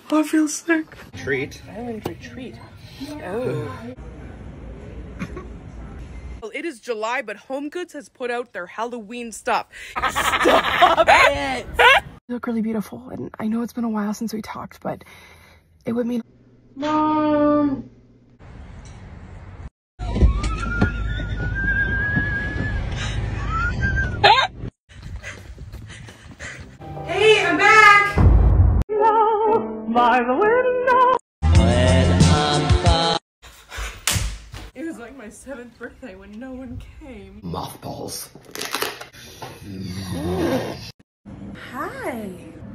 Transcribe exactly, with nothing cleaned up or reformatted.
Oh, I feel sick. Treat. Island retreat. Oh. Well, it is July, but Home Goods has put out their Halloween stuff. Stop it! You look really beautiful, and I know it's been a while since we talked, but it would mean— Mom! Hey, I'm back! No, by the window. It was like my seventh birthday when no one came. Mothballs. Hi.